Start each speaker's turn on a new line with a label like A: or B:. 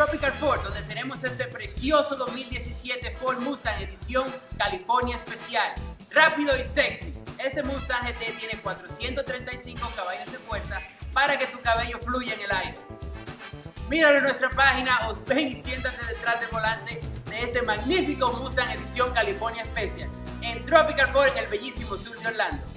A: Tropical Ford, donde tenemos este precioso 2017 Ford Mustang edición California especial. Rápido y sexy. Este Mustang GT tiene 435 caballos de fuerza para que tu cabello fluya en el aire. Míralo en nuestra página o ven y siéntate detrás del volante de este magnífico Mustang edición California Special en Tropical Ford en el bellísimo sur de Orlando.